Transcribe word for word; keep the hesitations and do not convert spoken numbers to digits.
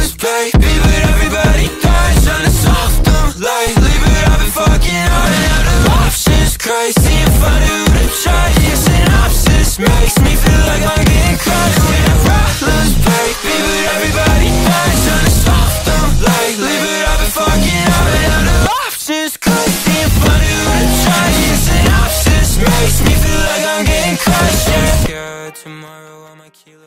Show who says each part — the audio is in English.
Speaker 1: heartless, baby, but everybody dies trying to solve them lately. But I've been fucking running out of options, crazy and funny who to try. Your synopsis makes me feel like I'm getting crushed. We're the heartless, baby, but everybody dies trying to solve them lately. But I've been fucking running out of options, crazy and funny who to try. Your synopsis makes me feel like I'm getting crushed. Yeah, tomorrow I might kill